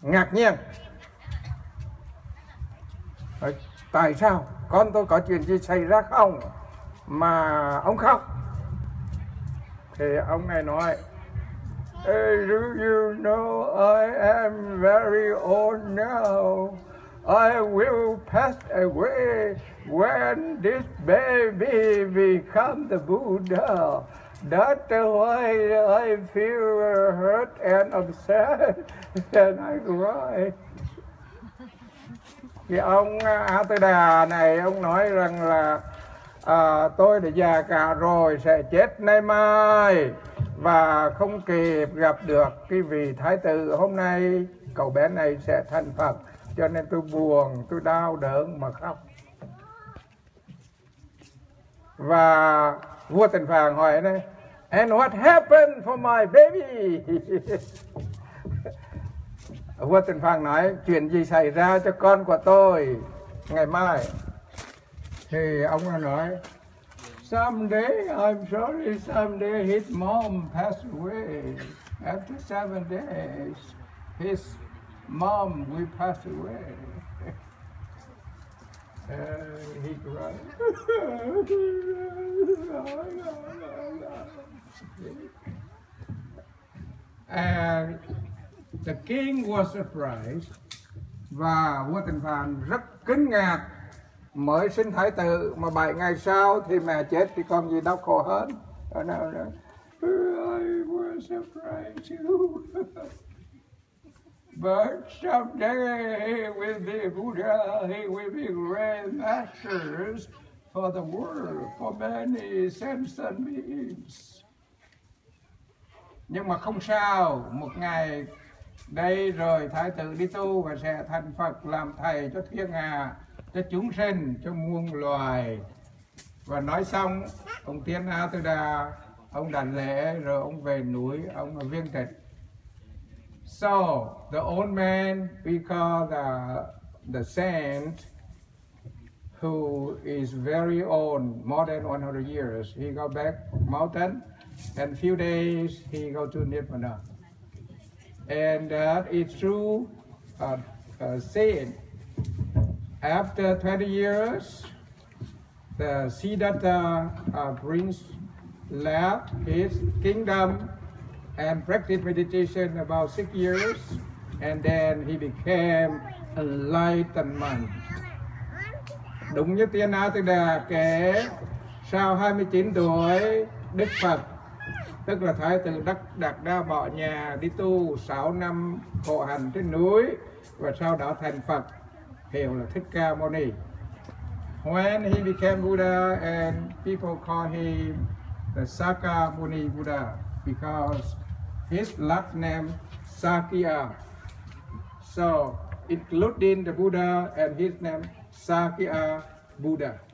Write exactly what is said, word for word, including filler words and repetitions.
ngạc nhiên. Tại sao? Con tôi có chuyện gì xảy ra không mà ông khóc? Thì ông này nói, do you know I am very old now. I will pass away when this baby becomes the Buddha. That's why I feel hurt and upset and I cry. Thì ông A Tư Đà này ông nói rằng là à, tôi đã già cả rồi, sẽ chết nay mai và không kịp gặp được cái vị thái tử hôm nay cậu bé này sẽ thành Phật, cho nên tôi buồn, tôi đau đớn mà khóc. Và vua Tần Phàng hỏi này, and what happened for my baby? Vua Tần Phàng nói, chuyện gì xảy ra cho con của tôi ngày mai? Thì ông nói, someday, I'm sorry, someday his mom passed away. After seven days, his mom will pass away. Uh, he cried. And the king was surprised. Và vua Tần Phàng rất kinh ngạc. Mới sinh thái tử mà bảy ngày sau thì mẹ chết thì còn gì đau khổ hơn. Ở nào đó, I was surprised too. But someday he will be Buddha, he will be grand masters for the world, for many sentient beings. Nhưng mà không sao, một ngày đây rồi thái tử đi tu và sẽ thành Phật làm thầy cho thiên hạ, cho chúng sinh, cho muôn loài. Và nói xong, ông Tiên A Tư Đà, ông đảnh lễ rồi ông về núi, ông ở Viên Tịch. So, the old man, we call the, the saint, who is very old, more than one hundred years. He go back mountain, and few days he go to Nibbana. And that uh, is true uh, uh, saying. After twenty years, the Siddhartha uh, prince left his kingdom and practiced meditation about six years, and then he became enlightenment. Đúng như Tiên A Tư Đà kể, sau hai mươi chín tuổi, Đức Phật, tức là Thái tử Đắc Đạt Đa bỏ nhà đi tu sáu năm khổ hành trên núi, và sau đó thành Phật, hiệu là Thích Ca Mâu Ni. When he became Buddha, and people call him the Sakyamuni Buddha because his last name Sakya. So including the Buddha and his name Sakya Buddha.